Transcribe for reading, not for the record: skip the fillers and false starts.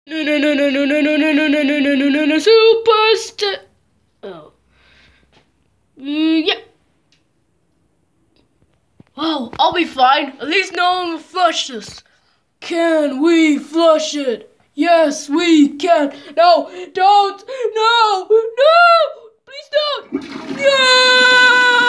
No, no, no, no, no, no, no, no, no, no, no, no, no, no, no, super oh. Yeah. Oh, I'll be fine. At least no one will flush this. Can we flush it? Yes, we can. No, don't. No, no. Please don't. No.